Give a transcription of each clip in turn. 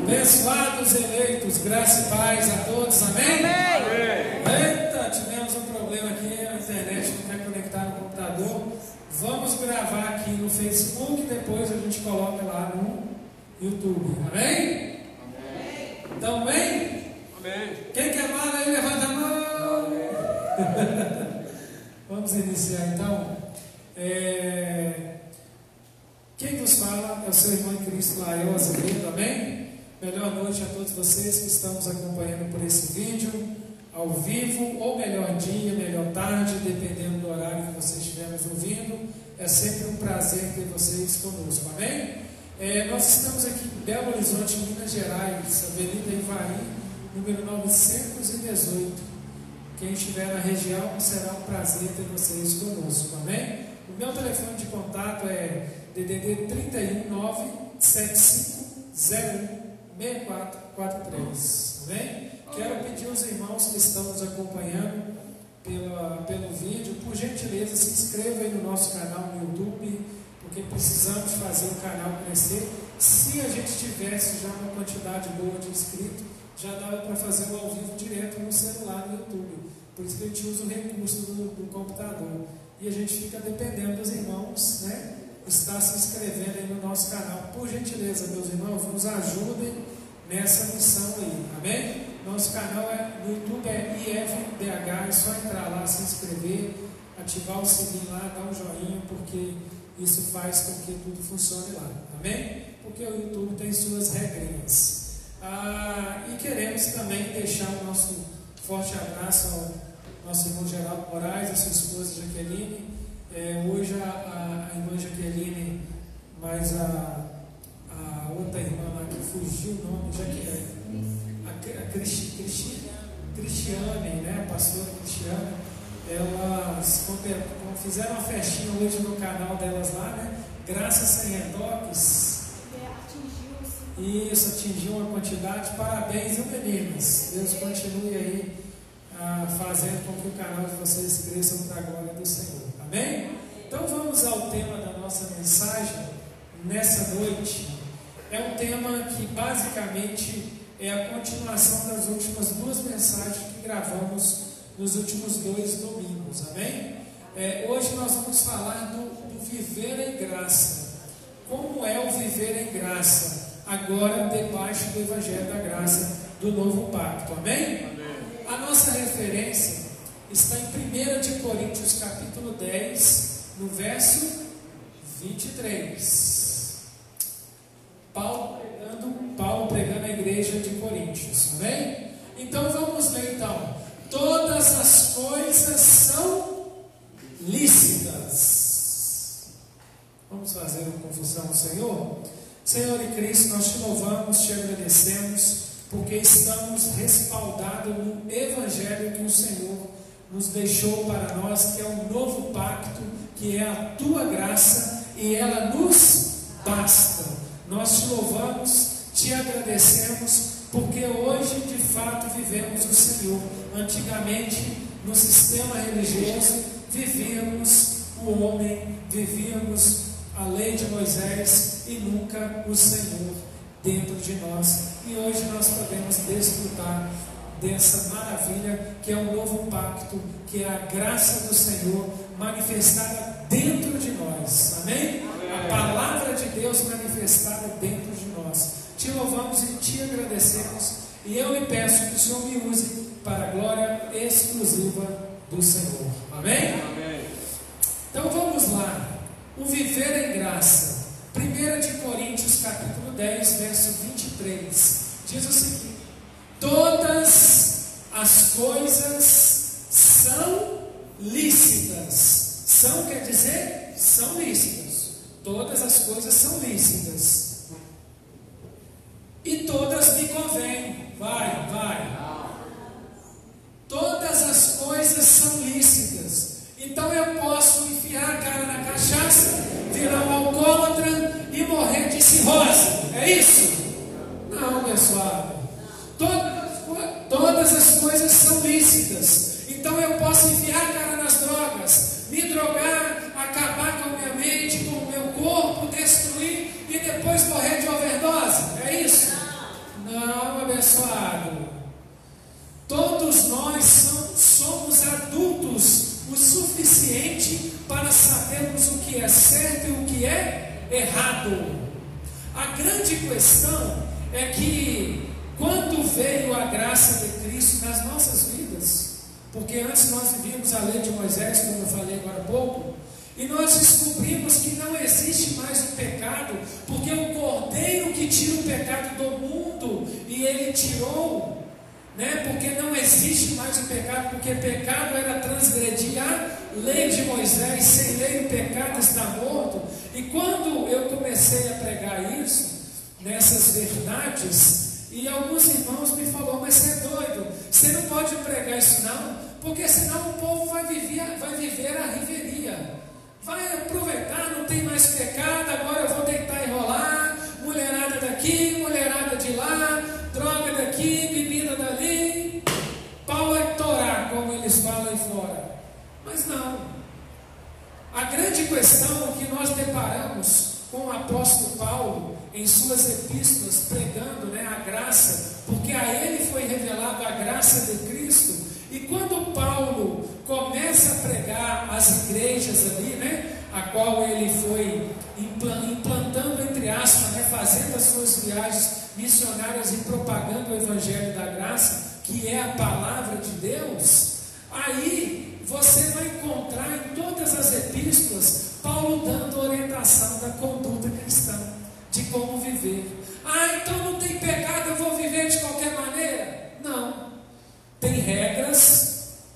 Abençoados eleitos, graça e paz a todos, amém? Amém. Eita, tivemos um problema aqui, a internet não quer conectar no computador. Vamos gravar aqui no Facebook, depois a gente coloca lá no YouTube, amém? Amém. Então, bem? Amém. Quem quer mal aí, levanta a mão. Vamos iniciar então. Quem nos fala é o seu irmão em Cristo, Lael Azevedo, amém? Melhor noite a todos vocês que estão nos acompanhando por esse vídeo, ao vivo, ou melhor dia, melhor tarde, dependendo do horário que vocês estivermos ouvindo. É sempre um prazer ter vocês conosco, amém? Nós estamos aqui em Belo Horizonte, Minas Gerais, Avenida Ivaí, número 918. Quem estiver na região, será um prazer ter vocês conosco, amém? O meu telefone de contato é DDD 31 97501 6443, amém? Quero pedir aos irmãos que estão nos acompanhando pelo vídeo, por gentileza, se inscreva aí no nosso canal no YouTube, porque precisamos fazer o canal crescer. Se a gente tivesse já uma quantidade boa de inscritos, já dava para fazer o ao vivo direto no celular no YouTube. Por isso que a gente usa o recurso do computador. E a gente fica dependendo dos irmãos, né? Está se inscrevendo aí no nosso canal. Por gentileza, meus irmãos, nos ajudem nessa missão aí, amém? Nosso canal no YouTube é IFBH, é só entrar lá, se inscrever, ativar o sininho lá, dar um joinha, porque isso faz com que tudo funcione lá, amém? Porque o YouTube tem suas regrinhas. E queremos também deixar o nosso forte abraço ao nosso irmão Geraldo Moraes, a sua esposa Jaqueline. Hoje a irmã Jaqueline, mais a outra irmã lá que fugiu o nome, a Cristiane, né, a pastora Cristiane, elas fizeram uma festinha hoje no canal delas lá, né? Graças sem retoques. Isso, atingiu uma quantidade. Parabéns, viu, meninas? Deus continue aí fazendo com que o canal de vocês cresça para a glória do Senhor. Amém? Então vamos ao tema da nossa mensagem nessa noite. É um tema que basicamente é a continuação das últimas duas mensagens que gravamos nos últimos 2 domingos. Amém? Hoje nós vamos falar do viver em graça. Como é o viver em graça? Agora debaixo do Evangelho da Graça do Novo Pacto. Amém? Amém. A nossa referência está em 1 de Coríntios capítulo 10, no verso 23. Paulo pregando a igreja de Coríntios, amém? Então vamos ler então. Todas as coisas são lícitas. Vamos fazer uma confissão ao Senhor? Senhor e Cristo, nós te louvamos, te agradecemos, porque estamos respaldados no Evangelho que o Senhor nos deixou para nós, que é um novo pacto, que é a tua graça, e ela nos basta. Nós te louvamos, te agradecemos, porque hoje de fato vivemos o Senhor. Antigamente, no sistema religioso, vivíamos o homem, vivíamos a lei de Moisés e nunca o Senhor dentro de nós. E hoje nós podemos desfrutar dessa maravilha que é um novo pacto, que é a graça do Senhor manifestada dentro de nós, amém? A palavra de Deus manifestada dentro de nós. Te louvamos e te agradecemos, e eu lhe peço que o Senhor me use para a glória exclusiva do Senhor, amém? Amém. Então vamos lá, o viver em graça. 1 de Coríntios capítulo 10, verso 23, diz o seguinte: todas as coisas são lícitas. São quer dizer, são lícitas. Todas as coisas são lícitas. E todas me convêm. Vai. Todas as coisas são lícitas. Então eu posso enfiar a cara na cachaça, virar um alcoólatra e morrer de cirrose. É isso? Não, pessoal. Todas as coisas são lícitas. Então eu posso enfiar a cara nas drogas, me drogar, acabar com a minha mente, com o meu corpo, destruir e depois morrer de overdose. É isso? é certo e o que é errado. A grande questão é que quando veio a graça de Cristo nas nossas vidas, porque antes nós vivíamos a lei de Moisés, como eu falei agora há pouco, e nós descobrimos que não existe mais o pecado, porque o Cordeiro que tira o pecado do mundo, e ele tirou, porque não existe mais o pecado, porque pecado era transgredir a lei de Moisés, sem lei o pecado está morto. E quando eu comecei a pregar isso, nessas verdades, e alguns irmãos me falaram, mas você é doido, você não pode pregar isso não, porque senão o povo vai viver a riveria, vai aproveitar, não tem mais pecado, agora eu vou deitar e rolar, mulherada daqui, mulherada de lá, droga daqui, bebida dali, pau é torar, como eles falam aí fora. Mas não. A grande questão é que nós deparamos com o apóstolo Paulo em suas epístolas, pregando a graça, porque a ele foi revelada a graça de Cristo. E quando Paulo começa a pregar as igrejas ali, a qual ele foi implantando, entre aspas, fazendo as suas viagens missionárias e propagando o evangelho da graça, que é a palavra de Deus, aí você vai encontrar em todas as epístolas Paulo dando orientação da conduta cristã, de como viver. Então não tem pecado, eu vou viver de qualquer maneira? Não. Tem regras,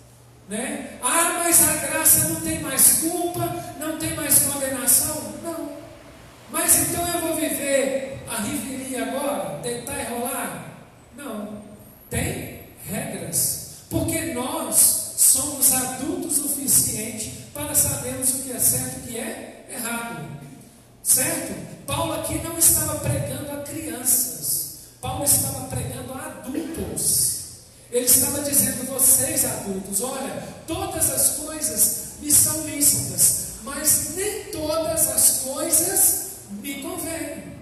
mas a graça não tem mais culpa, não tem mais condenação? Não. Mas então eu vou viver a riveria agora, deitar e rolar? Não. Tem regras, porque nós somos adultos o suficiente para sabermos o que é certo e o que é errado. Certo? Paulo aqui não estava pregando a crianças, Paulo estava pregando a adultos. Ele estava dizendo, vocês adultos, olha, todas as coisas me são lícitas, mas nem todas as coisas me convêm.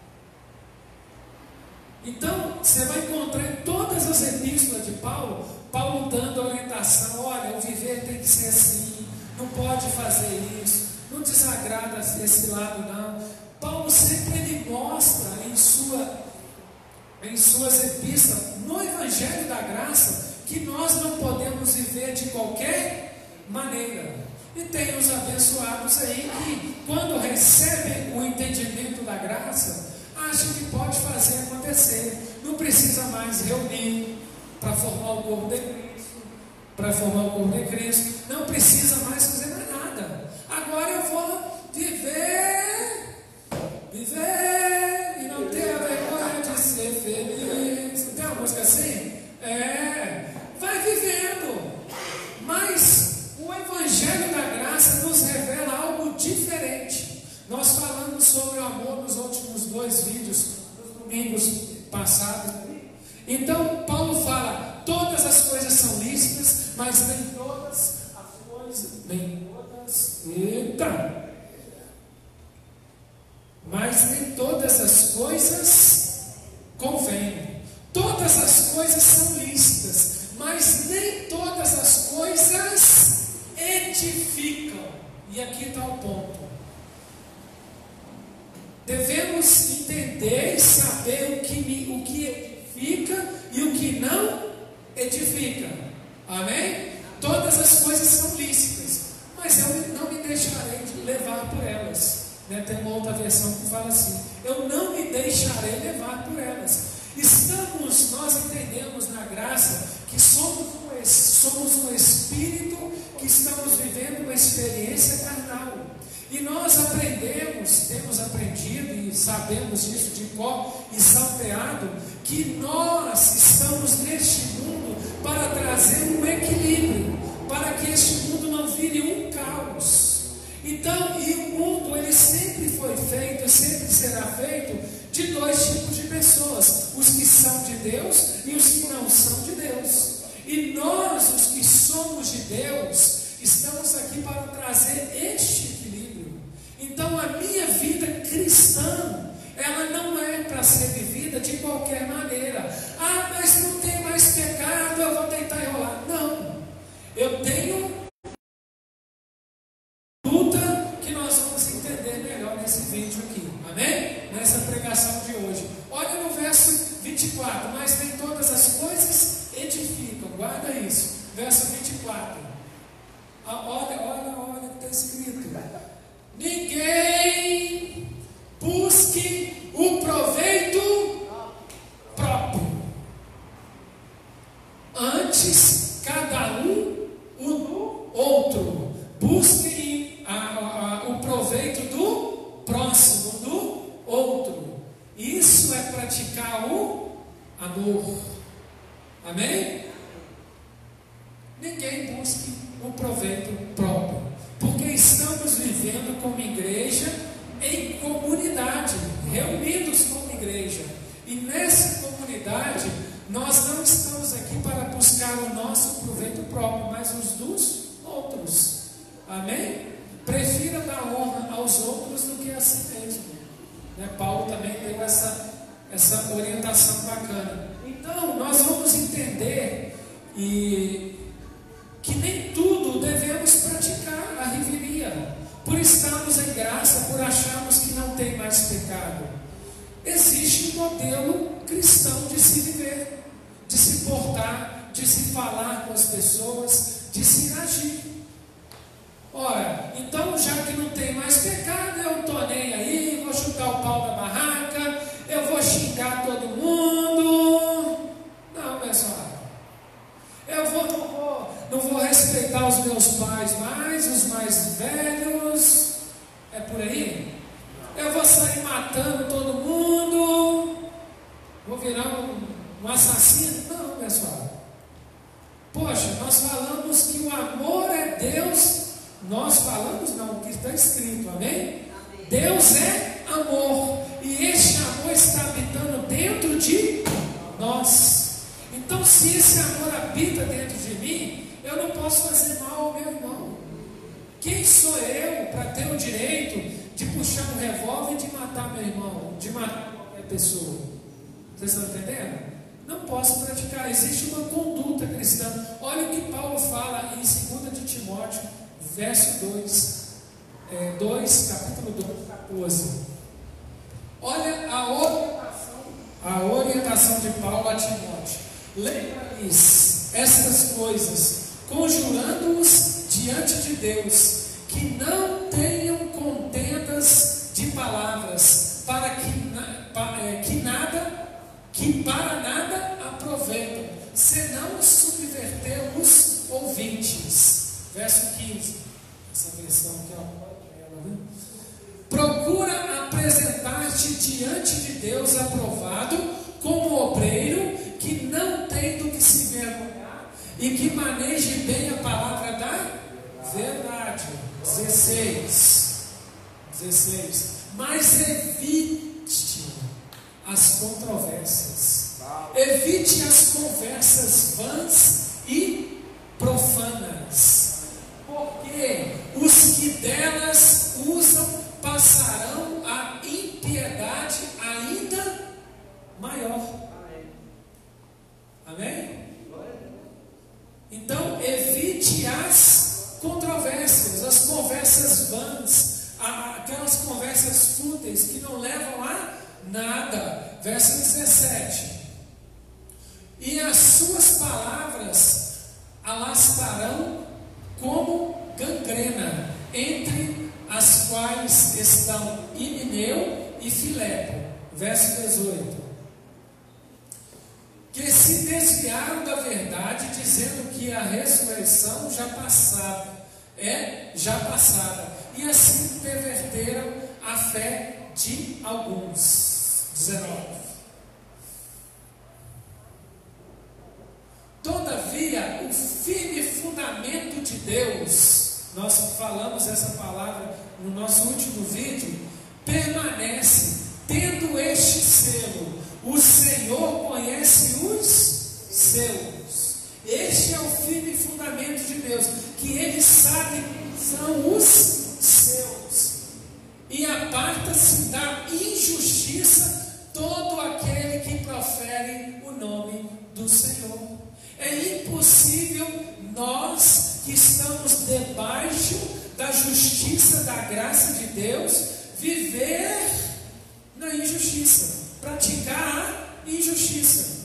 Então, você vai encontrar em todas as epístolas de Paulo, Paulo dando orientação, olha, o viver tem que ser assim, não pode fazer isso, não desagrada esse lado não. Paulo sempre ele mostra em suas epístolas, no Evangelho da Graça, que nós não podemos viver de qualquer maneira. E tem os abençoados aí que, quando recebem o entendimento da graça, acham que pode fazer acontecer. Não precisa mais reunir para formar o corpo de Cristo. Não precisa mais fazer mais nada. Agora eu vou viver e não ter a vergonha de ser feliz. Não tem uma música assim? Vai vivendo. Mas o Evangelho da Graça nos revela algo diferente. Nós falamos sobre o amor nos últimos 2 vídeos, nos domingos passados. Então, Paulo fala, todas as coisas são lícitas, mas nem todas as coisas convêm. Todas as coisas são lícitas, mas nem todas as coisas edificam. E aqui está o ponto. Devemos entender e saber o que edifica e o que não edifica. Amém? Todas as coisas são lícitas, mas eu não me deixarei de levar por elas. Tem uma outra versão que fala assim, eu não me deixarei levar por elas. Nós entendemos na graça que somos um espírito que estamos vivendo uma experiência carnal. E nós temos aprendido e sabemos disso de cor e salteado, que nós estamos neste mundo para trazer um equilíbrio, para que este mundo não vire um caos. Então, e o mundo ele sempre foi feito e sempre será feito de 2 tipos de pessoas, os que são de Deus e os que não são de Deus. E nós, os que somos de Deus, estamos aqui para trazer este equilíbrio. Então a minha vida cristã, ela não é para ser vivida de qualquer maneira. Mas não tem mais pecado, eu vou tentar enrolar. Não, eu tenho luta que nós vamos 24, mas nem todas as coisas edificam, guarda isso. Verso 24, olha o que está escrito: ninguém busque o proveito próprio, antes cada um o do outro. Busque o proveito do próximo, do outro. Isso é praticar o amor. Amém? Ninguém busque o proveito próprio, porque estamos vivendo como igreja em comunidade, reunidos como igreja, e nessa comunidade nós não estamos aqui para buscar o nosso proveito próprio, mas os dos outros. Amém? Prefira dar honra aos outros do que a si mesmo, né? Paulo também deu essa orientação bacana. Então nós vamos entender que nem tudo devemos praticar a revelia, por estarmos em graça, por acharmos que não tem mais pecado. Existe um modelo cristão de se viver, de se portar, de se falar com as pessoas, de se agir. Ora, então já que não tem mais pecado, eu estou nem aí, vou chutar o pau da barraca, eu vou xingar todo mundo. Não, pessoal. Eu não vou respeitar os meus pais mais, os mais velhos. É por aí? Eu vou sair matando todo mundo. Vou virar um assassino? Não, pessoal. Poxa, nós falamos que o amor é Deus. Nós falamos não, o que está escrito, amém? Deus é amor, e este amor está habitando dentro de nós. Então, se esse amor habita dentro de mim, eu não posso fazer mal ao meu irmão. Quem sou eu para ter o direito de puxar um revólver e de matar meu irmão, de matar qualquer pessoa? Vocês estão entendendo? Não posso praticar. Existe uma conduta cristã. Olha o que Paulo fala em 2 de Timóteo, verso 2, capítulo 2, 14. Olha a orientação de Paulo a Timóteo. Lembra-lhes estas coisas, conjurando-os diante de Deus, que não tenham contendas de palavras, para que para nada aproveitam, senão subverter os ouvintes. Verso 15. Essa versão aqui, ó. Procura apresentar-te diante de Deus aprovado, como obreiro que não tem do que se vergonhar e que maneje bem a palavra da verdade. 16. Mas evite as controvérsias. Evite as conversas vãs e profanas, porque os que delas usam passarão a impiedade ainda maior. Amém? Então, evite as controvérsias, as conversas vãs, aquelas conversas fúteis que não levam a nada. Verso 17. E as suas palavras alastarão como gangrena, entre as quais estão Himeneu e Fileto. Verso 18. Que se desviaram da verdade, dizendo que a ressurreição já passada, e assim perverteram a fé de alguns. 19. Todavia, o firme fundamento de Deus, nós falamos essa palavra no nosso último vídeo, permanece, tendo este selo: o Senhor conhece os seus. Este é o firme fundamento de Deus, que Ele sabe quem são os seus, e aparta-se da injustiça todo aquele que profere o nome do Senhor. É impossível nós que estamos debaixo da justiça, da graça de Deus, viver na injustiça, praticar a injustiça.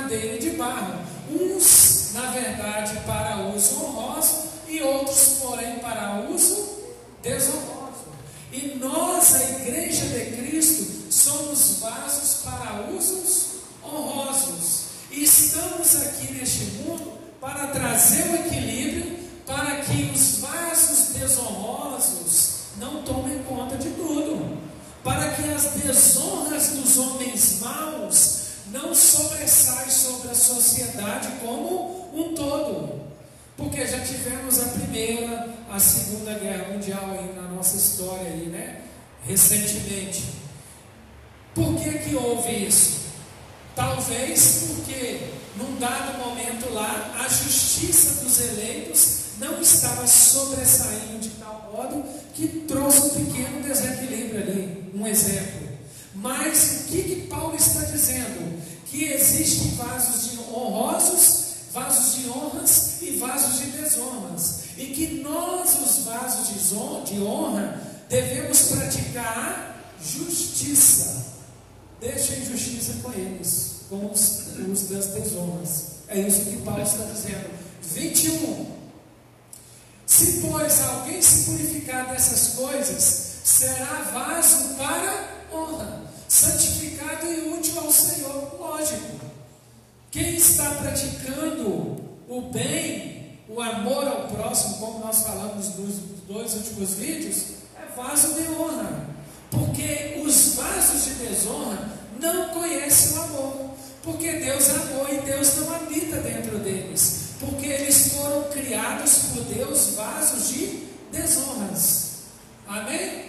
madeira e de barro, uns, na verdade, para uso honroso e outros, porém, para uso desonroso. E nós, a Igreja de Cristo, somos vasos para usos honrosos. E estamos aqui neste mundo para trazer o equilíbrio, para que os vasos desonrosos não tomem conta de tudo, para que as desonras dos homens maus não sobressaiam sobre a sociedade como um todo. Porque já tivemos a Primeira, a Segunda Guerra Mundial aí na nossa história aí, né? Recentemente. Por que houve isso? Talvez porque num dado momento lá a justiça dos eleitos não estava sobressaindo de tal modo que trouxe um pequeno desequilíbrio ali, um exemplo. Mas o que Paulo está dizendo? Que existem vasos de honrosos, vasos de honras e vasos de desonras, e que nós, os vasos de honra, devemos praticar a justiça. Deixa a injustiça com eles, com os das desonras. É isso que Paulo está dizendo. 21. Se, pois, alguém se purificar dessas coisas, será vaso para honra, santificado e útil ao Senhor. Lógico. Quem está praticando o bem, o amor ao próximo, como nós falamos nos 2 últimos vídeos, é vaso de honra. Porque os vasos de desonra não conhecem o amor. Porque Deus é amor e Deus não habita dentro deles. Porque eles foram criados por Deus vasos de desonras. Amém?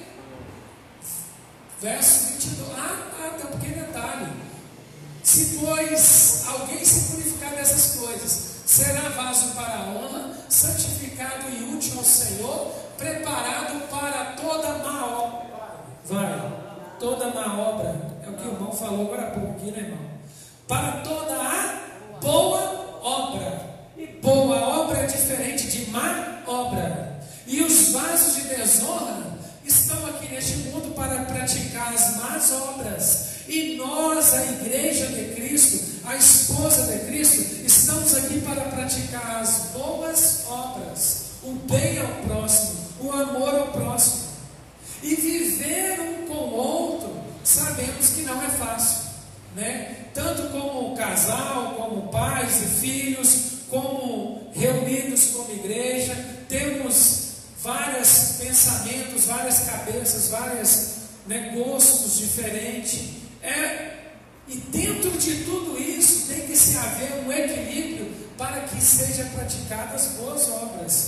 Verso 22. Tem um pequeno detalhe. Se, pois, alguém se purificar dessas coisas, será vaso para a honra, santificado e útil ao Senhor, preparado para toda má obra. Toda má obra. É o que o irmão falou agora há pouco aqui, né, irmão? Para toda a boa obra. E boa obra é diferente de má obra. E os vasos de desonra estão aqui neste mundo para praticar as más obras. E nós, a Igreja de Cristo, a esposa de Cristo, estamos aqui para praticar as boas obras, o bem ao próximo, o amor ao próximo. E viver um com o outro, sabemos que não é fácil, né? Tanto como casal, como pais e filhos, como reunidos como igreja, temos vários pensamentos, várias cabeças, vários gostos diferentes. E dentro de tudo isso tem que se haver um equilíbrio para que sejam praticadas boas obras,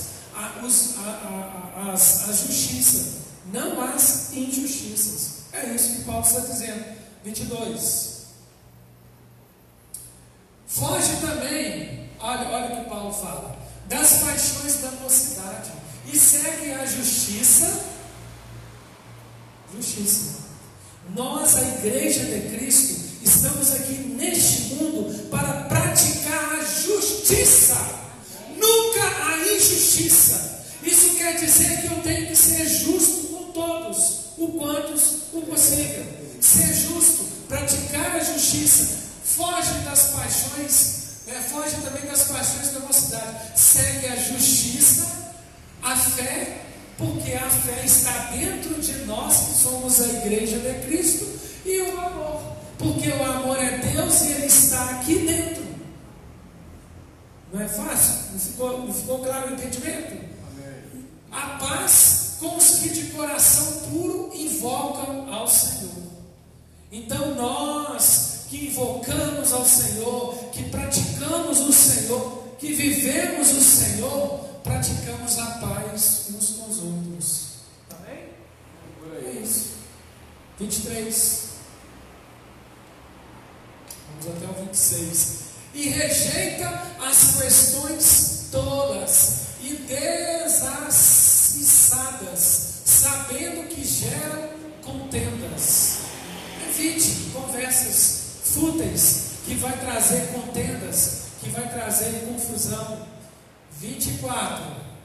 a justiça, não as injustiças. É isso que Paulo está dizendo. 22. Foge também, olha o que Paulo fala, das paixões da mocidade, e segue a justiça. Nós, a Igreja de Cristo, estamos aqui neste mundo para praticar a justiça, nunca a injustiça. Isso quer dizer que eu tenho que ser justo com todos, o possível. Ser justo, praticar a justiça. Foge das paixões, foge também das paixões da mocidade. Segue a justiça, a fé, porque a fé está dentro de nós, que somos a Igreja de Cristo, e o amor, porque o amor é Deus e Ele está aqui dentro. Não é fácil? Não ficou claro o entendimento? Amém. A paz com os que de coração puro invocam ao Senhor. Então nós que invocamos ao Senhor, que praticamos o Senhor, que vivemos o Senhor, praticamos a paz uns com os outros. Está bem? É isso. 23. Vamos até o 26. E rejeita as questões tolas e desacissadas, sabendo que geram contendas. Evite conversas fúteis que vai trazer contendas, que vai trazer confusão. 24.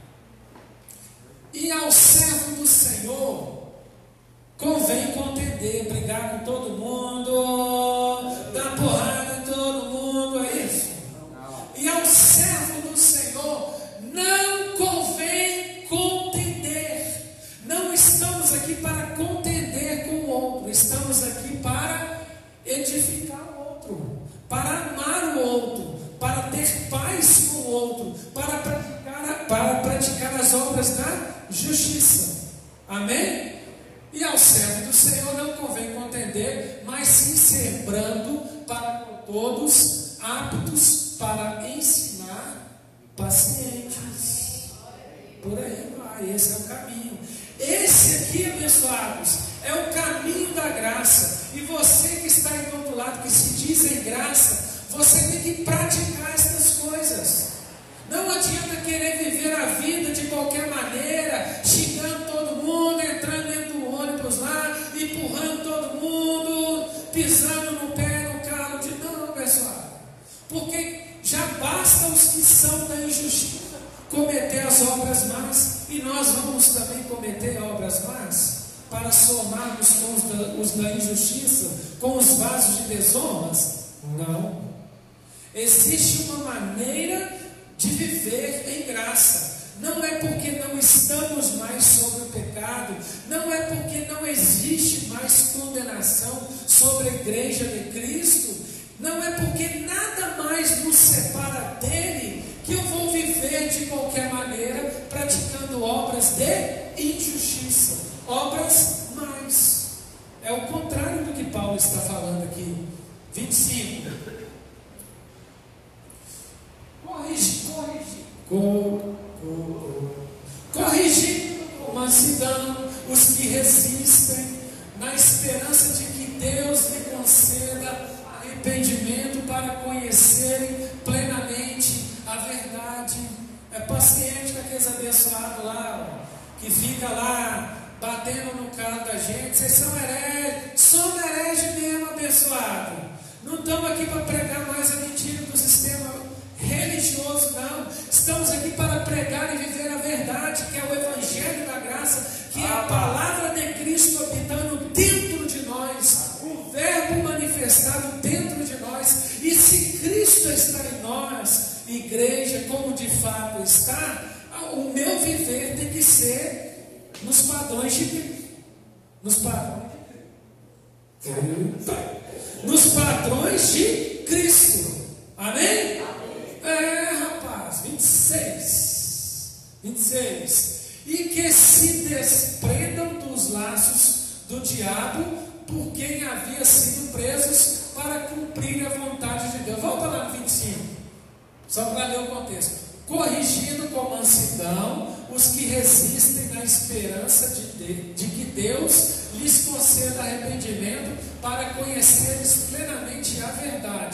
E ao servo do Senhor convém contender, brigar com todo mundo, dar porrada em todo mundo, é ter paz com o outro, para praticar as obras da justiça. Amém? E ao servo do Senhor não convém contender, mas sim ser brando para com todos, aptos para ensinar, pacientes. Por aí vai, esse é o caminho. Esse aqui, abençoados, é o caminho da graça. E você que está aí do outro lado, que se diz em graça, você tem que praticar essas coisas. Não adianta querer viver a vida de qualquer maneira, xingando todo mundo, entrando dentro do ônibus lá, empurrando todo mundo, pisando no pé, no calo de... Não, pessoal. Porque já basta os que são da injustiça cometer as obras más, e nós vamos também cometer obras más, para somarmos com os da injustiça, com os vasos de desonras? Não. Existe uma maneira de viver em graça. Não é porque não estamos mais sobre o pecado, não é porque não existe mais condenação sobre a igreja de Cristo, não é porque nada mais nos separa dele, que eu vou viver de qualquer maneira, praticando obras de injustiça, obras mais. É o contrário do que Paulo está falando aqui. 25. Corrigindo com mansidão os que resistem, na esperança de que Deus lhe conceda arrependimento para conhecerem plenamente a verdade. É paciente com aqueles abençoados lá, que fica lá batendo no carro da gente. Vocês são hereges, somos hereges mesmo, abençoado. Não estamos aqui para pregar mais a mentira do sistema religioso, não. Estamos aqui para pregar e viver a verdade, que é o Evangelho da graça, que é a palavra de Cristo habitando dentro de nós, o Verbo manifestado dentro de nós. E se Cristo está em nós, igreja, como de fato está, o meu viver tem que ser nos padrões de Cristo. Nos padrões de Cristo. Amém? Rapaz, 26. E que se desprendam dos laços do diabo, por quem havia sido presos, para cumprir a vontade de Deus. Volta lá no 25, só para ler o contexto. Corrigindo com mansidão os que resistem, na esperança de que Deus lhes conceda arrependimento, para conheceres plenamente a verdade.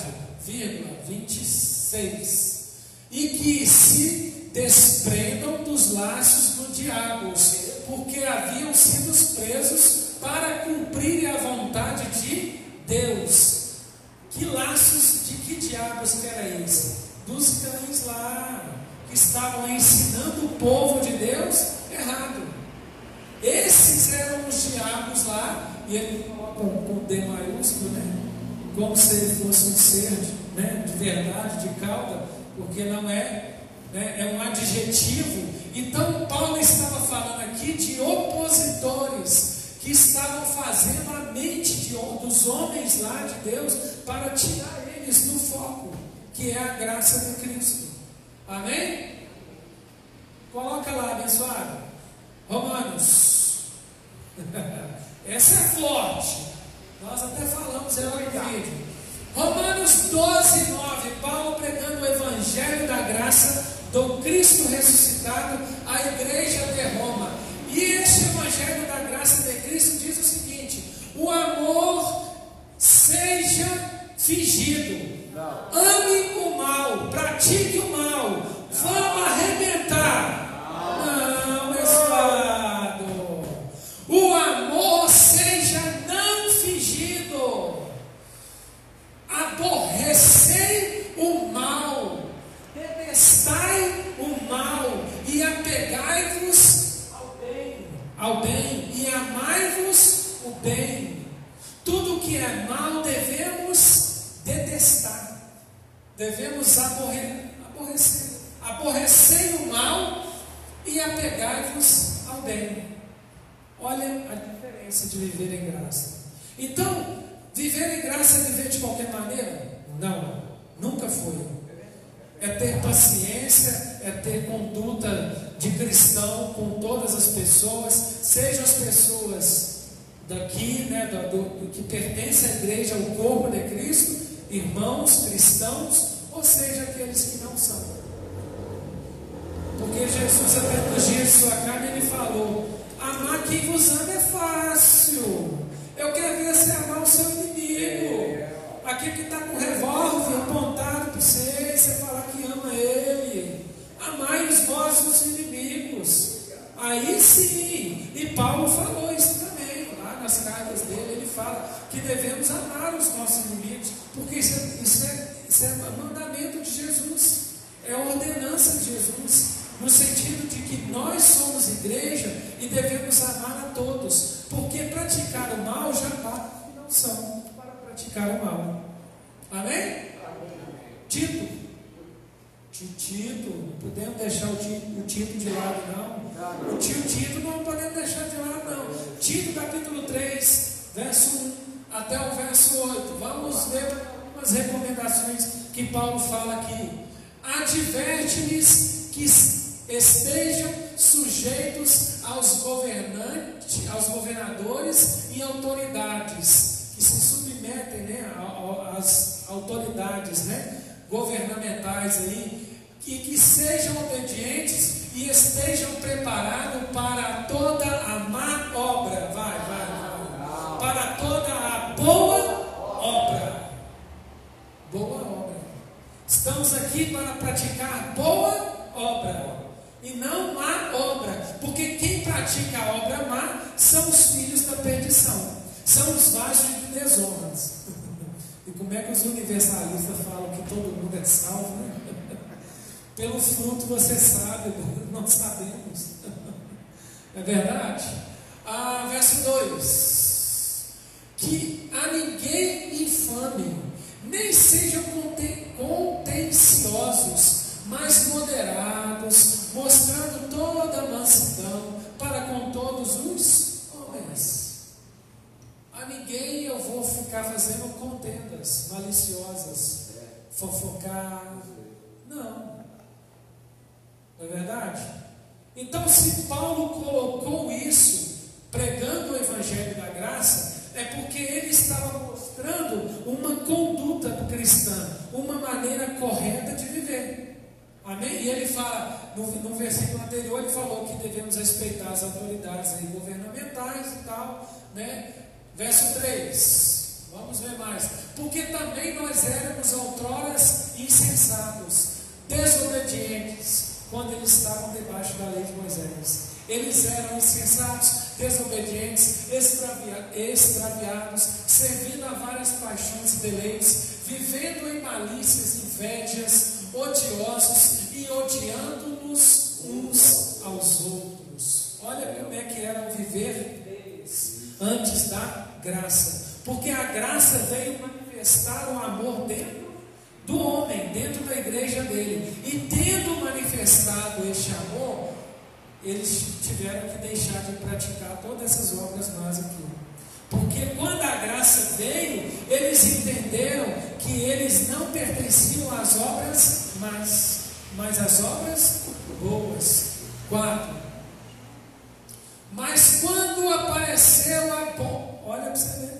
26. E que se desprendam dos laços do diabo, porque haviam sido presos para cumprir a vontade de Deus. Que laços de que diabos que era isso? Dos cães lá, que estavam ensinando o povo de Deus errado. Esses eram os diabos lá, e ele coloca com D maiúsculo, né? Como se ele fosse um ser de verdade, de cauda, porque não é, né? É um adjetivo. Então Paulo estava falando aqui de opositores, que estavam fazendo a mente dos homens lá de Deus, para tirar eles do foco, que é a graça de Cristo. Amém? Coloca lá, abençoado. Romanos. Essa é forte. Nós até falamos ela no vídeo. Romanos 12, 9. Paulo pregando o Evangelho da graça do Cristo ressuscitado à igreja de Roma. E este Evangelho da graça de Cristo diz o seguinte: o amor seja fingido. Ame o mal, pratique o mal. Vamos arrebentar. Não, abençoado. O amor seja não fingido. Aborrecei o mal, detestai o mal, e apegai-vos ao bem, e amai-vos o bem. Tudo que é mal devemos detestar, devemos aborrecer. Aborrecei o mal e apegai-vos ao bem. Olha a diferença de viver em graça. Então, viver em graça é viver de qualquer maneira? Não, nunca foi. é ter paciência, é ter conduta de cristão com todas as pessoas, sejam as pessoas daqui, né, do que pertence à igreja, ao corpo de Cristo, irmãos cristãos, ou seja, aqueles que não são. Porque Jesus, até nos dias de sua carne, ele falou: amar quem vos ama é fácil. Eu quero ver você amar o seu inimigo, aquele que está com o revólver apontado para você, e você falar que ama ele. Amai-os vós os inimigos. Aí sim, e Paulo falou isso também, lá nas cartas dele, ele fala que devemos amar os nossos inimigos, porque isso é mandamento de Jesus, é ordenança de Jesus, no sentido de que nós somos igreja e devemos amar a todos, porque praticar o mal já basta que não são para praticar o mal. Amém? Tito, não podemos deixar o Tito de lado, não. O tio Tito não podemos deixar de lado, não. Tito capítulo 3, verso 1 até o verso 8. Vamos ver algumas recomendações que Paulo fala aqui. Adverte-lhes que estejam sujeitos aos governantes, aos governadores e autoridades, que se submetem, né, às autoridades, né, governamentais aí, e que sejam obedientes e estejam preparados para toda a má obra, para toda a boa obra. Boa obra. Estamos aqui para praticar boa obra e não má obra, porque quem pratica a obra má são os filhos da perdição, são os vasos de desonras. E como é que os universalistas falam que todo mundo é salvo, né? Pelo fruto você sabe, nós sabemos. É verdade? Verso 2: que a ninguém infame, nem sejam contenciosos, mas moderados, mostrando toda a mansidão para com todos os homens. A ninguém eu vou ficar fazendo contendas maliciosas, fofocar. Não. Não é verdade? Então, se Paulo colocou isso, pregando o Evangelho da Graça, é porque ele estava mostrando uma conduta cristã, uma maneira correta de viver. Amém? E ele fala, no versículo anterior, ele falou que devemos respeitar as autoridades aí governamentais e tal, né? Verso 3, vamos ver mais. Porque também nós éramos outroras insensatos, desobedientes, quando eles estavam debaixo da lei de Moisés. Eles eram insensatos, desobedientes, extraviados, servindo a várias paixões e deleites, vivendo em malícias, invejas, odiosos e odiando-nos uns aos outros. Olha como é que era o viver deles antes da graça, porque a graça veio manifestar o amor dentro do homem, dentro da igreja dele, e tendo manifestado este amor, eles tiveram que deixar de praticar todas essas obras más aqui, porque quando a graça veio, eles entenderam que eles não pertenciam às obras más, mas às obras boas. 4. Mas quando apareceu a bom, olha para você ver,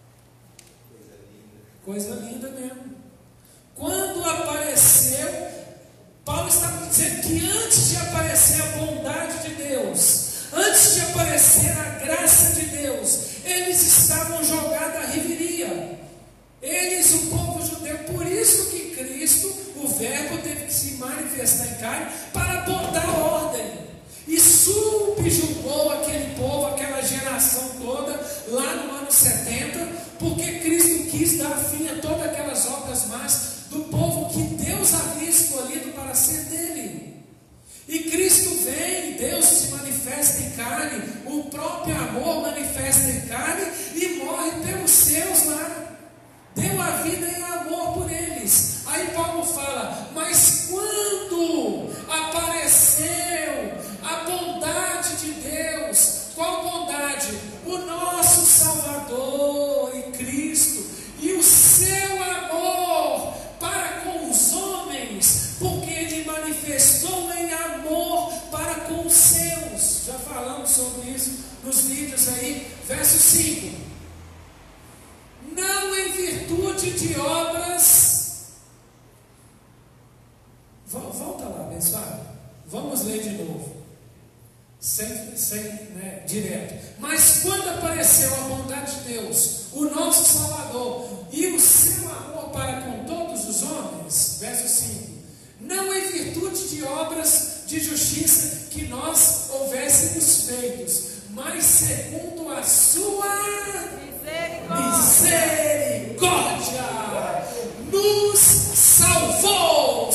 coisa linda mesmo. Quando apareceu, Paulo está dizendo que antes de aparecer a bondade de Deus, antes de aparecer a graça de Deus, eles estavam jogados à reveria. Eles, o povo judeu, por isso que Cristo, o Verbo, teve que se manifestar em carne para botar ordem. E subjugou aquele povo, aquela geração toda, lá no ano 70, porque Cristo quis dar fim a todas aquelas obras más do povo que Deus havia escolhido para ser dele. E Cristo vem, Deus se manifesta em carne, o próprio amor manifesta em carne e morre pelos seus lá. Deu a vida em amor por eles. Aí Paulo fala, mas quando apareceu a bondade de Deus, qual bondade? O nosso Salvador em Cristo, e o seu amor para nos vídeos aí, verso 5. Não em virtude de obras. Volta lá, abençoado. Vamos ler de novo. Direto. Mas quando apareceu a bondade de Deus, o nosso Salvador, e o seu amor para com todos os homens, verso 5, não em virtude de obras de justiça que nós houvéssemos feitos, mas segundo a sua misericórdia, nos salvou.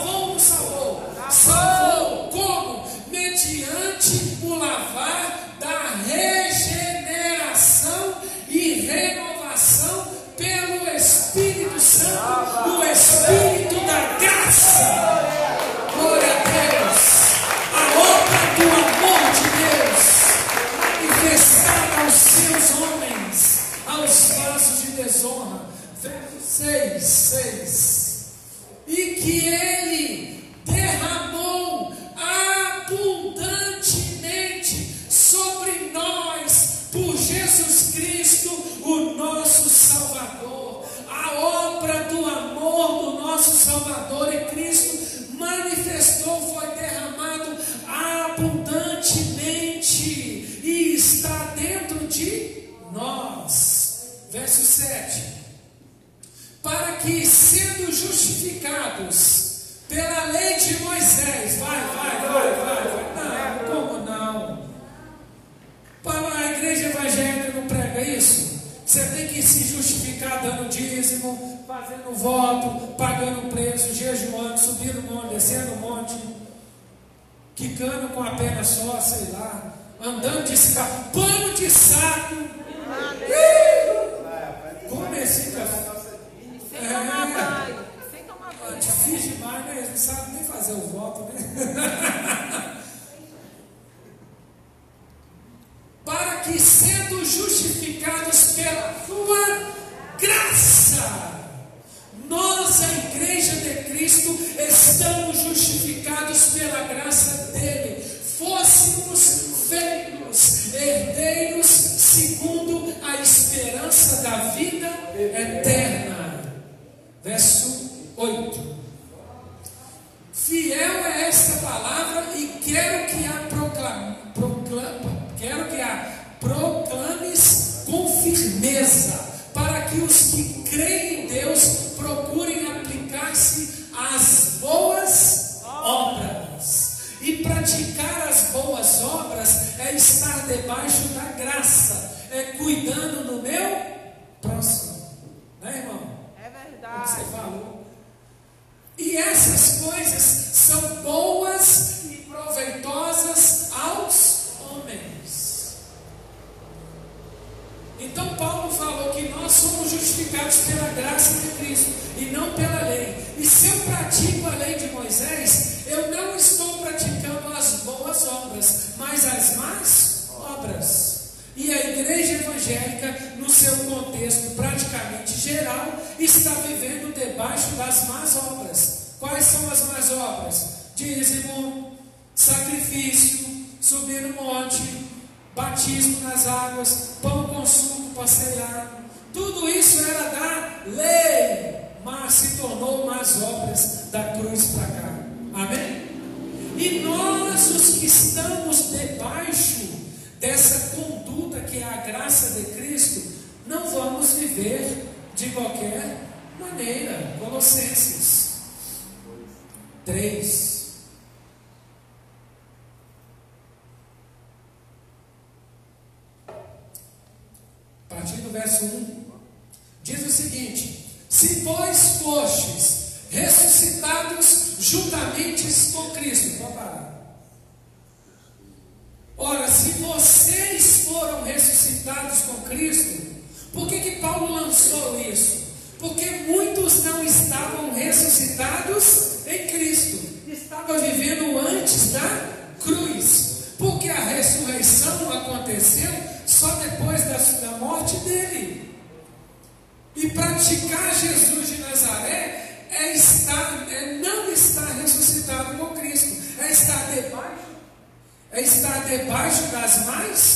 Salvou como? Mediante o lavar da regeneração e renovação pelo Espírito Santo, o Espírito da graça. Glória a Deus. A obra do amor de Deus manifestada aos seus homens, aos vasos de desonra. Verso 6. E que ele derramou abundantemente sobre nós, por Jesus Cristo, o nosso Salvador. A obra do amor do nosso Salvador e Cristo manifestou, foi derramado abundantemente e está dentro de nós. Verso 7. Para que, sendo justificados pela lei de Moisés, vai. Não, como não? A igreja evangélica não prega isso? Você tem que se justificar dando dízimo, fazendo voto, pagando preço, jejuando, subindo o monte, descendo o monte, quicando com a perna só, sei lá, andando de saco, pano de saco. Como esse café? É difícil demais, né? Eles não sabem nem fazer o voto, né? Para que, sendo justificados pela sua graça, nós, a igreja de Cristo, estamos justificados pela graça dele, fôssemos feitos herdeiros segundo a esperança da vida eterna. Verso 8. Fiel é esta palavra e quero que a proclames com firmeza, para que os que creem em Deus procurem aplicar-se às boas obras. E praticar as boas obras é estar debaixo da graça, é cuidando do meu próximo. Né, irmão? É verdade. Como você falou. E essas coisas são boas e proveitosas aos homens. Então Paulo falou que nós somos justificados pela graça de Cristo e não pela lei. E se eu pratico a lei de Moisés, eu não estou praticando as boas obras, mas as más obras. E a igreja evangélica, no seu contexto praticamente geral, está vivendo debaixo das más obras. Quais são as más obras? Dízimo, sacrifício, subir no monte, batismo nas águas, pão com suco para ceiar. Tudo isso era da lei, mas se tornou más obras da cruz para cá. Amém? E nós, os que estamos debaixo dessa conduta que é a graça de Cristo, não vamos viver de qualquer maneira. Colossenses 3. A partir do verso 1, diz o seguinte: se vós fostes ressuscitados juntamente com Cristo. Pode parar. Ora, se vocês foram ressuscitados com Cristo, por que Paulo lançou isso? Porque muitos não estavam ressuscitados em Cristo, estavam vivendo antes da cruz, porque a ressurreição aconteceu só depois da morte dele. E praticar Jesus de Nazaré é não estar ressuscitado com Cristo, é estar debaixo das más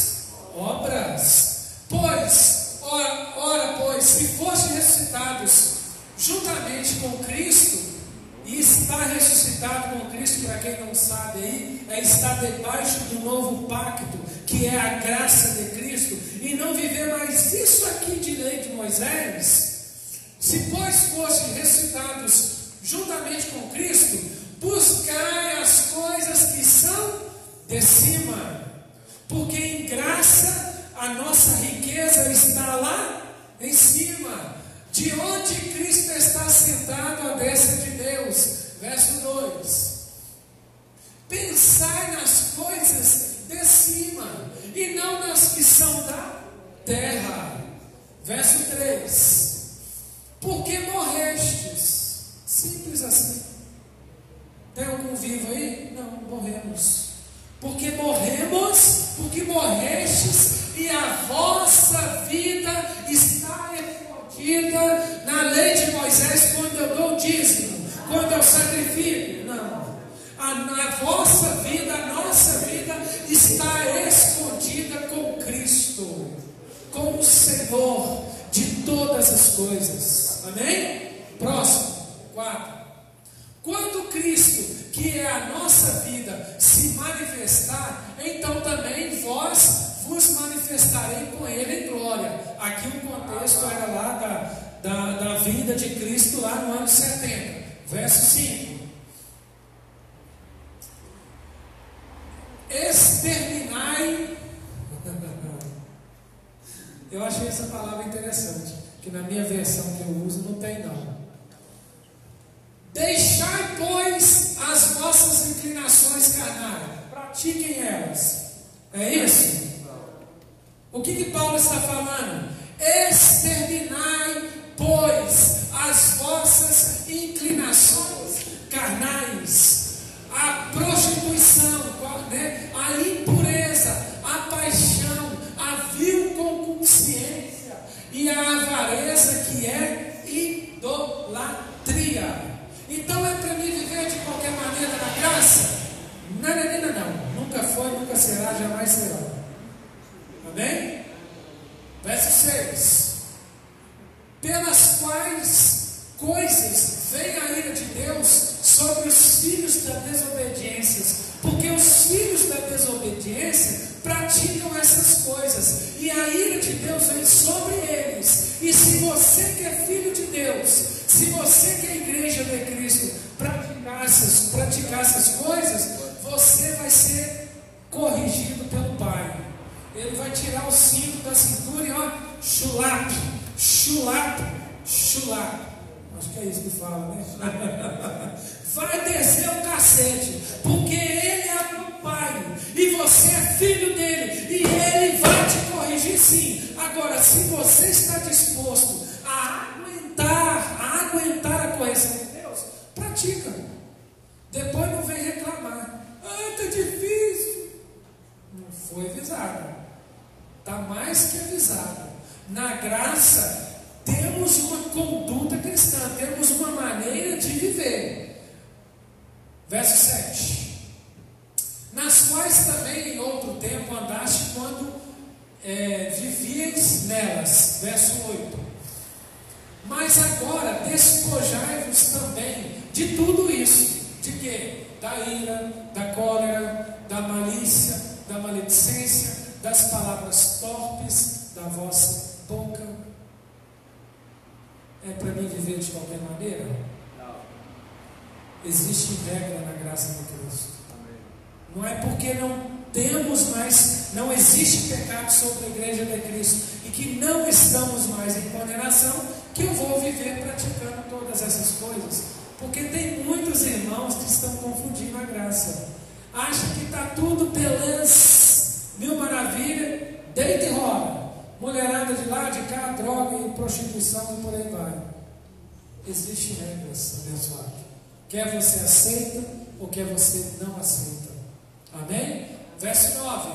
obras. Pois, ora, pois, se fossem ressuscitados juntamente com Cristo, e estar ressuscitado com Cristo, para quem não sabe aí, é estar debaixo do novo pacto, que é a graça de Cristo, e não viver mais isso aqui de lei de Moisés. Se pois fossem ressuscitados juntamente com Cristo, buscai as coisas que são de cima, porque em graça a nossa riqueza está lá em cima, de onde Cristo está sentado à destra de Deus. Verso 2: pensai nas coisas de cima, e não nas que são da terra. Verso 3: porque morrestes. Simples assim. Tem algum vivo aí? Não, morremos. Porque morremos, porque morrestes, e a vossa vida está escondida na lei de Moisés, quando eu dou o dízimo, quando eu sacrifico. Não. A vossa vida, a nossa vida está escondida com Cristo, com o Senhor de todas as coisas. Amém? Próximo, 4. Quando Cristo, que é a nossa vida, se manifestar, então também vós vos manifestarei com Ele em glória. Aqui o contexto era lá da vinda de Cristo lá no ano 70. Verso 5: exterminai. Eu achei essa palavra interessante, que na minha versão que eu uso não tem não. Deixai, pois, as vossas inclinações carnais, pratiquem elas. É isso? O que Paulo está falando? Exterminai, pois, as vossas inclinações carnais, a prostituição, né? A impureza, a paixão, a vil concupiscência e a avareza, que é idolatria. Então é para mim viver de qualquer maneira na graça? Não. Nunca foi, nunca será, jamais será. Amém? Verso 6: pelas quais coisas vem a ira de Deus sobre os filhos da desobediência, porque os filhos da desobediência praticam essas coisas, e a ira de Deus vem sobre eles. E se você que é filho de Deus, se você que é a igreja de Cristo praticar essas coisas, você vai ser corrigido pelo Pai. Ele vai tirar o cinto da cintura e ó, chulap. Acho que é isso que fala, né? Vai descer o cacete, porque Ele é o Pai e você é filho dele, e Ele vai te corrigir sim. Agora, se você está disposto a aguentar a correção de Deus, pratica. Depois não vem reclamar. Está difícil. Não foi avisado. Está mais que avisado. Na graça temos uma conduta cristã, temos uma maneira de viver. Verso 7: nas quais também em outro tempo andaste quando vivieis nelas. Verso 8: mas agora despojai-vos também de tudo isso. De quê? Da ira, da cólera, da malícia, da maledicência, das palavras torpes da vossa boca. É para mim viver de qualquer maneira? Não. Existe regra na graça de Cristo. Amém. Não é porque não temos mais, não existe pecado sobre a igreja de Cristo e que não estamos mais em condenação, que eu vou viver praticando todas essas coisas. Porque tem muitos irmãos que estão confundindo a graça. Acham que está tudo beleza, mil maravilha, deita e rola. Mulherada de lá, de cá, droga e prostituição e por aí vai. Existem regras, abençoado. Quer você aceita ou quer você não aceita. Amém? Verso 9: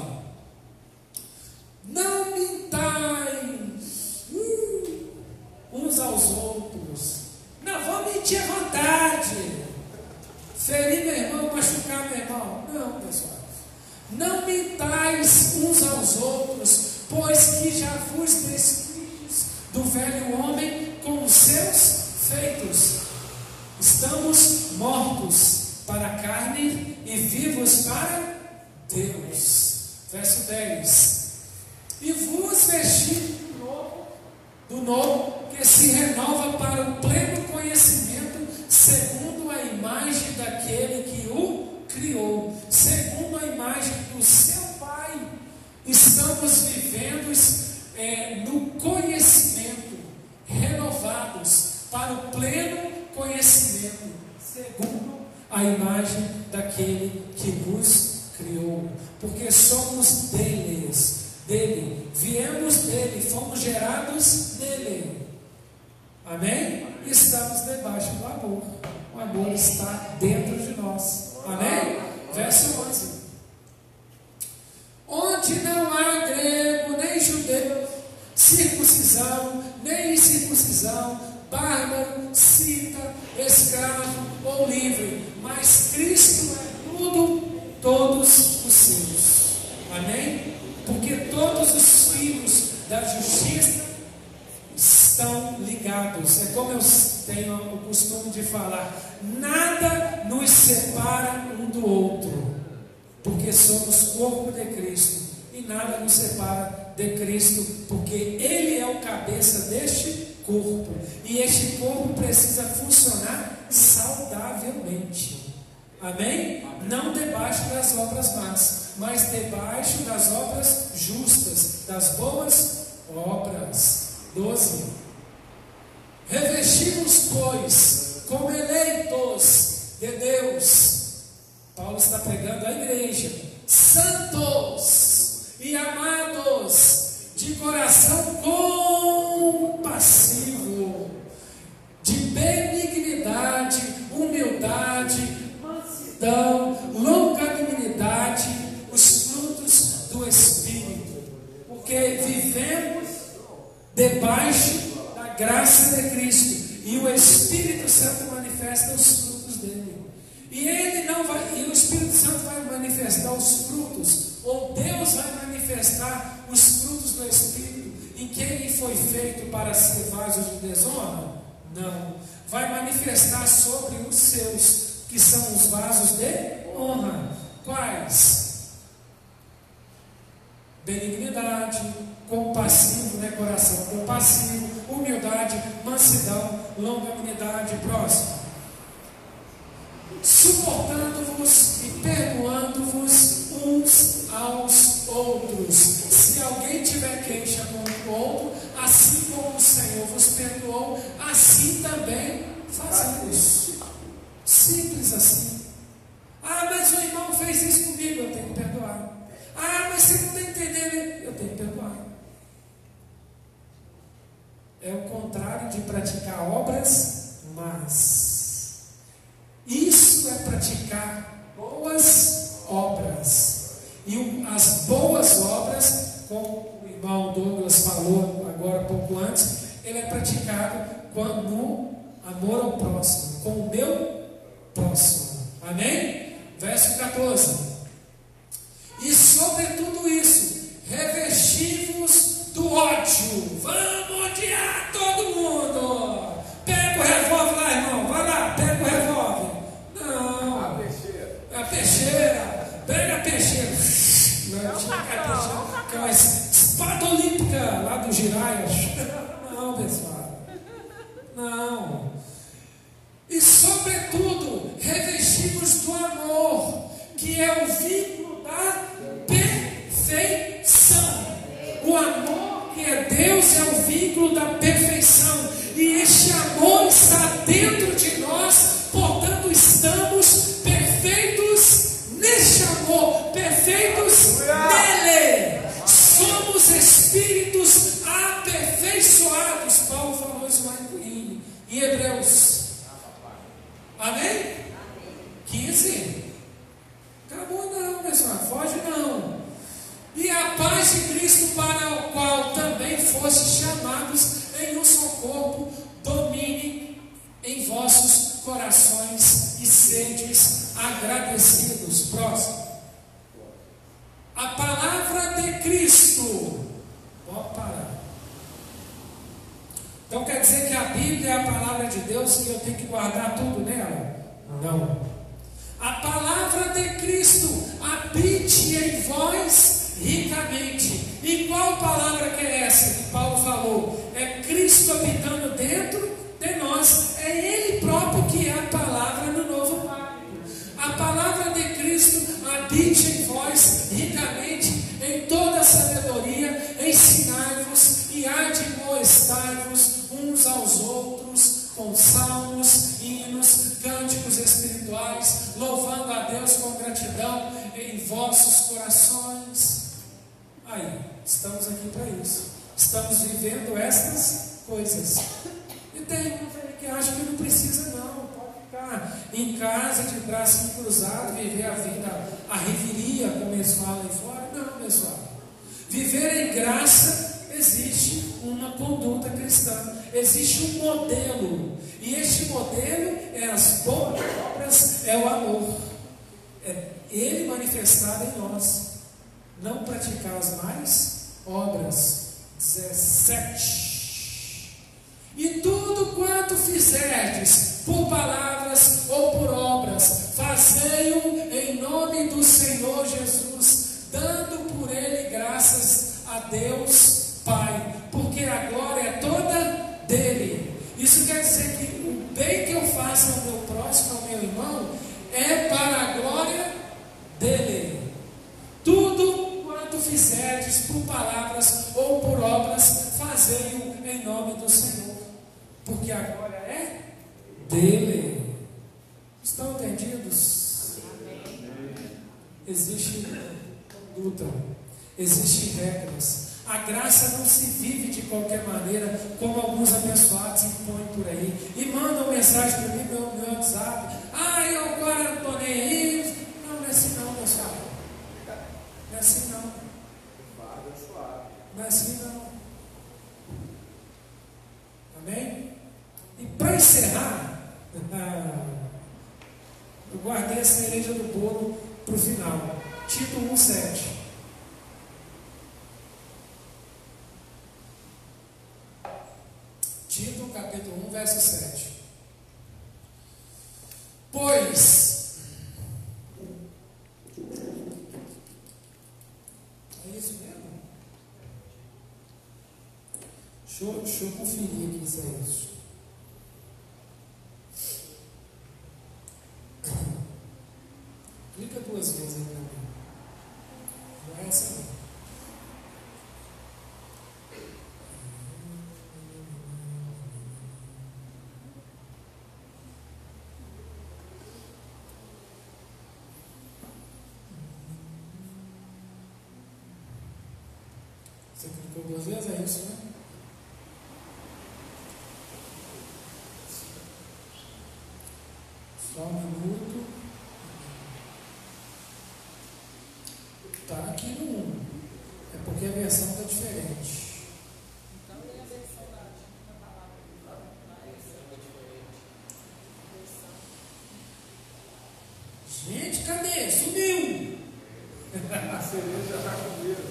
não mintais uns aos outros. Não vou mentir à vontade, ferir meu irmão, machucar meu irmão. Não, pessoal. Não mentais uns aos outros, pois que já vos despistes do velho homem com os seus feitos. Estamos mortos para a carne e vivos para Deus. Verso 10. E vos vestir do novo, que se renova para o pleno conhecimento, segundo a imagem daquele que o criou, segundo a imagem do seu Pai. Estamos vivendo no conhecimento, renovados para o pleno conhecimento, segundo a imagem daquele que nos criou, porque somos dele, viemos dele, fomos gerados nele. Amém? Estamos debaixo do amor. O amor está dentro de nós. Amém? Verso 11. Onde não há grego nem judeu, circuncisão nem incircuncisão, bárbaro, cita, escravo ou livre, mas Cristo é tudo, todos os seus. Amém? Porque todos os filhos da justiça estão ligados. É como eu tenho o costume de falar: nada nos separa um do outro, porque somos corpo de Cristo, e nada nos separa de Cristo, porque Ele é o cabeça deste corpo, e este corpo precisa funcionar saudavelmente. Amém? Não debaixo das obras más, mas debaixo das obras justas, das boas obras. 12. Revestimos, pois, como eleitos de Deus. Paulo está pregando à igreja. Santos e amados, de coração compassivo, de benignidade, humildade, mansidão, longanimidade, os frutos do Espírito, porque vivemos debaixo da graça de Cristo, e o Espírito Santo manifesta os frutos dele. E o Espírito Santo vai manifestar os frutos, ou Deus vai manifestar os frutos do Espírito em quem foi feito para ser vaso de desonra? Não. Vai manifestar sobre os seus, que são os vasos de honra. Quais? Benignidade, compassivo, né, coração compassivo, humildade, mansidão, longanimidade. Próximo. Suportando-vos e perdoando-vos uns aos outros. Se alguém tiver queixa com o outro, assim como o Senhor vos perdoou, assim também fazemos. Simples assim. Ah, mas o irmão fez isso comigo, eu tenho que perdoar. Ah, mas você não está entendendo, eu tenho que perdoar. É o contrário de praticar obras más. Isso é praticar boas obras. E as boas obras, como o irmão Douglas falou agora pouco antes, ele é praticado no amor ao próximo, com o meu próximo. Amém? Verso 14. E sobre tudo isso, revestivos do ódio. Vamos odiar todo mundo. Pega o revólver lá, irmão. Vai lá, pega o revólver. Não. A peixeira. Pega a peixeira. Não, tinha aquela espada olímpica lá do Jiraiya. Não, pessoal. Não. E sobretudo, revestivos do amor, que é o vínculo da perfeição. O amor que é Deus é o vínculo da perfeição. E este amor está dentro de nós, portanto estamos perfeitos neste amor, perfeitos nele. Somos espíritos aperfeiçoados. Paulo falou isso lá em Hebreus. Amém? 15. Acabou não, pessoal. Foge não. E a paz de Cristo, para o qual também fostes chamados em um só corpo, domine em vossos corações e sedes agradecidos. Próximo. A palavra de Cristo. Pode parar. Então quer dizer que a Bíblia é a palavra de Deus, que eu tenho que guardar tudo nela? Não. A palavra de Cristo habite em vós ricamente. E qual palavra que é essa que Paulo falou? É Cristo habitando dentro de nós. É Ele próprio que é a palavra no novo pacto. A palavra de Cristo habite em vós ricamente, em toda sabedoria, ensinai-vos e admoestai-vos uns aos outros com salmos, hinos, cânticos espirituais, louvando a Deus com gratidão em vossos corações. Aí, estamos aqui para isso. Estamos vivendo estas coisas. E tem um que acha que não precisa não. Pode ficar em casa de braço cruzado, viver a vida, a reveria, como eles falam aí fora. Não, pessoal. Viver em graça existe uma conduta cristã. Existe um modelo. E este modelo é as boas obras, é o amor. É Ele manifestado em nós. Não praticar as mais obras. 17. E tudo quanto fizerdes, por palavras ou por obras, fazei-o em nome do Senhor Jesus, dando por Ele graças a Deus Pai, porque a glória é toda dele. Isso quer dizer que o bem que eu faço ao meu próximo, ao meu irmão, é para a glória dele. Tudo quanto fizerdes por palavras ou por obras, fazei-o em nome do Senhor, porque a glória é dele. Estão entendidos? Existe conduta, existem regras. A graça não se vive de qualquer maneira, como alguns abençoados impõem por aí e mandam mensagem para mim no meu WhatsApp. Eu agora não estou nem aí. Não, não é assim não, pessoal. Não é assim não. Não é assim não. Amém? E para encerrar, eu guardei a cereja do bolo para o final. Tito 1,7. Tito, capítulo 1, verso 7. Pois, é isso mesmo? Deixa eu conferir aqui se é isso. Clica 2 vezes aí para mim. Não é essa não. Você clicou 2 vezes? É isso, né? Só um minuto. Está aqui no 1. É porque a versão está diferente. Então, tem a versão da palavra Gente, cadê? Sumiu! A cereja já comeram.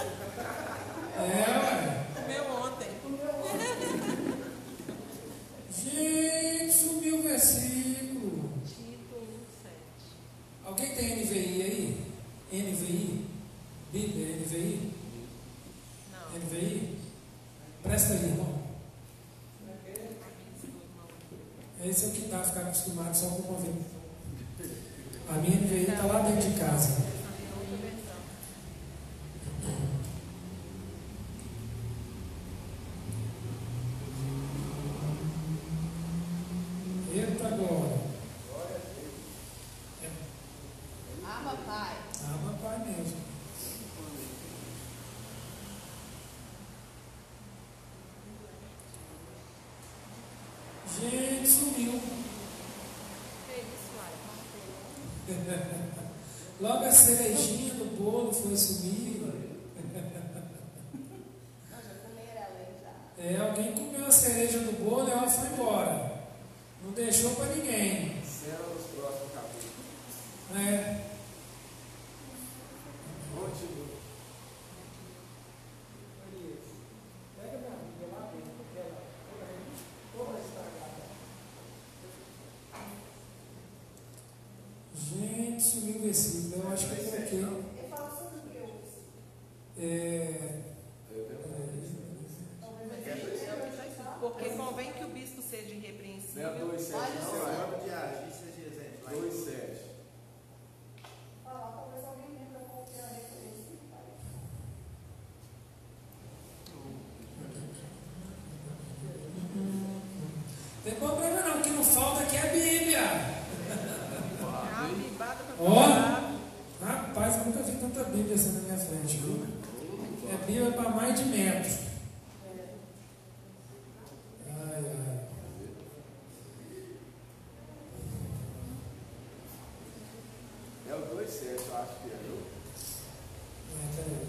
Ué. Comeu ontem. Gente, sumiu o versículo. Tito 1,7. Alguém tem NVI aí? NVI? Bíblia, NVI? Não. NVI? Presta aí, irmão. Esse é o que dá ficar acostumado só com uma vez. A minha NVI está lá dentro de casa. Eita agora. Ama, Pai. Ama Pai mesmo. Gente, sumiu. Logo a cerejinha do bolo foi sumir. Alguém comeu a cereja do bolo e ela foi embora. Não deixou para ninguém. Cena nos próximos capítulos. É. Continua. Gente, sumiu o versículo. Eu acho que eu coloquei. Ele fala sobre o que eu Porque convém que o bispo seja irrepreensível. Não é 2,7, não, é modo de agir, seja exemplo. 2,7. talvez alguém lembra qual que é a referência. Tem problema não, que não falta aqui é a Bíblia. Ó, rapaz, eu nunca vi tanta Bíblia assim na minha frente, viu? É Bíblia para mais de metro. Ai, ai. É o 2,7, eu acho que é, viu? Peraí.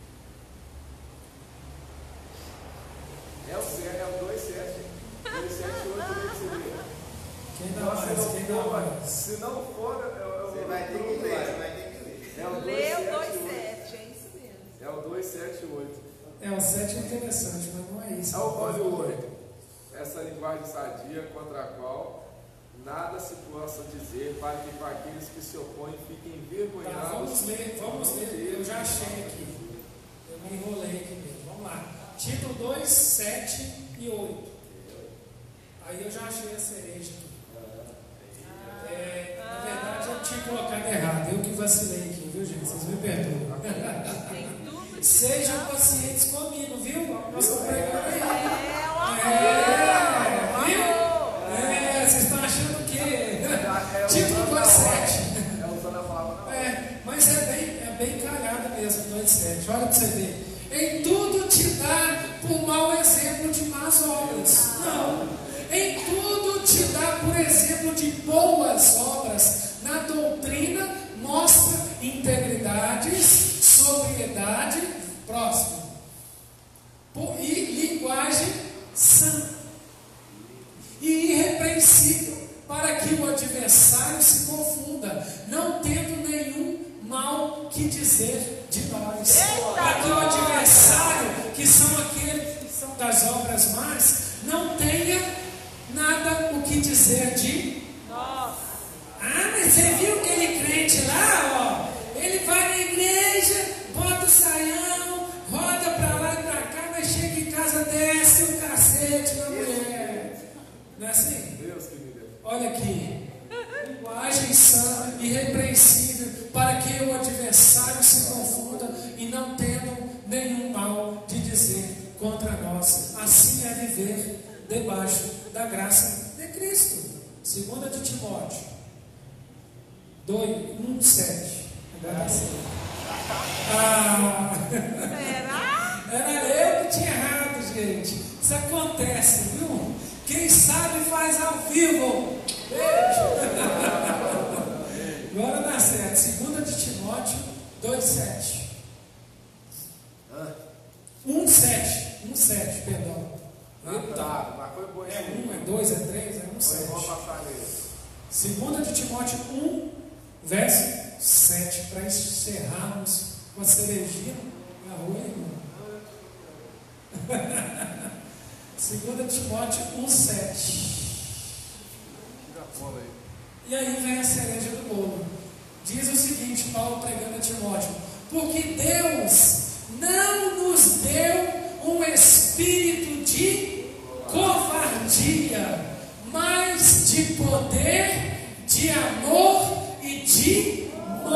É o 2,7. 2,7,8. Quem dá mais? Quem dá mais? Se não for, Você vai ter que ler, você vai ter que ler. é o Lê o 2,7,8. 2,7, é isso mesmo. É o 2,7,8. É, o 7 é interessante, mas não é isso. Olha o 8. Essa linguagem sadia contra a qual nada se possa dizer para que para aqueles que se opõem fiquem Tá, envergonhados. vamos ler. Eu já achei aqui. Eu me enrolei aqui mesmo. Vamos lá. Título 2, 7 e 8. Aí eu já achei a cereja aqui. Na verdade, eu tinha colocado errado. Eu que vacilei aqui, viu, gente? Vocês me perdoam. Tem tudo. Sejam pacientes comigo, viu? Nossa pregando aí. É o amor. Viu? Vocês estão achando o quê? Título 2,7. É usando a palavra não. Mas é bem calhado mesmo, 2,7. Olha para você ver. Em tudo te dá por mau exemplo de más obras. Não. Em tudo te dá por exemplo de boas obras. Na doutrina mostra integridade, sobriedade, próximo. E linguagem sã. E irrepreensível, para que o adversário se confunda, não tendo nenhum mal que dizer de nós. Para que o adversário, que são aqueles que são das obras más, não tenha nada o que dizer de nós. Ah, mas você viu aquele crente lá, ó? Ele vai na igreja, bota o saião, roda para lá e para cá, mas chega em casa, desce o cacete na mulher. Não é assim? Deus que me deu. Olha aqui. Linguagem sã e irrepreensível, para que o adversário se confunda e não tenham nenhum mal de dizer contra nós. Assim é viver debaixo da graça de Cristo. 2 de Timóteo 2:1-7. Agora sim. Será? Era eu que tinha errado, gente. Isso acontece, viu? Quem sabe faz ao vivo. Beijo. Agora dá certo. 2 de Timóteo 2,7. 1,7, perdão. Tá, mas foi bom. É 1, é 2, é 3, é 1,7. Vamos passar nele. 2 de Timóteo 1, verso 7, para encerrarmos com a cerejinha na rua, irmão. 2 Timóteo 1,7. E aí vem a cereja do bolo. Diz o seguinte, Paulo pregando a Timóteo: porque Deus não nos deu um espírito de covardia, mas de poder, de amor e de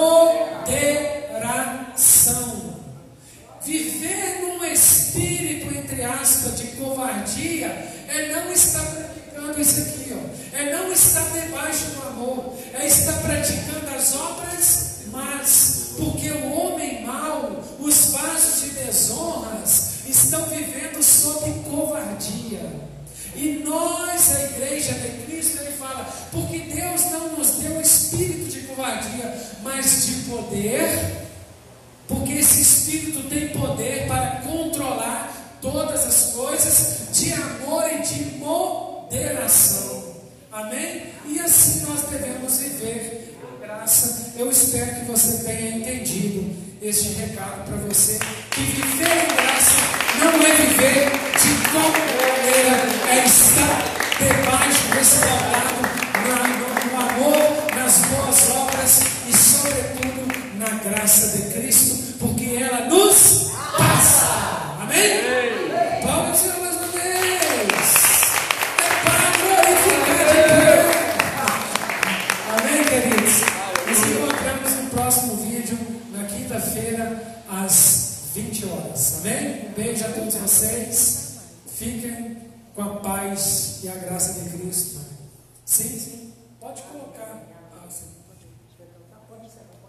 moderação. Viver num espírito, entre aspas, de covardia é não estar praticando isso aqui, ó. É não estar debaixo do amor, é estar praticando as obras más, porque o homem mau, os vasos de desonras, estão vivendo sob covardia. E nós, a igreja de Cristo, ele fala, porque Deus não nos deu um espírito de covardia, mas de poder, porque esse espírito tem poder para controlar todas as coisas, de amor e de moderação. Amém? E assim nós devemos viver a graça. Eu espero que você tenha entendido este recado para você, que viver em graça não é viver de qualquer maneira, é estar debaixo, respaldado no amor, nas boas obras graça de Cristo, porque ela nos passa. Amém? Vamos dizer mais uma vez. É para glorificar de Deus. Amém, queridos? Nos encontramos no próximo vídeo, na quinta-feira, às 20 horas. Amém? Um beijo a todos vocês. Fiquem com a paz e a graça de Cristo. Sim, sim. Pode colocar. Ah, sim. Pode encerrar.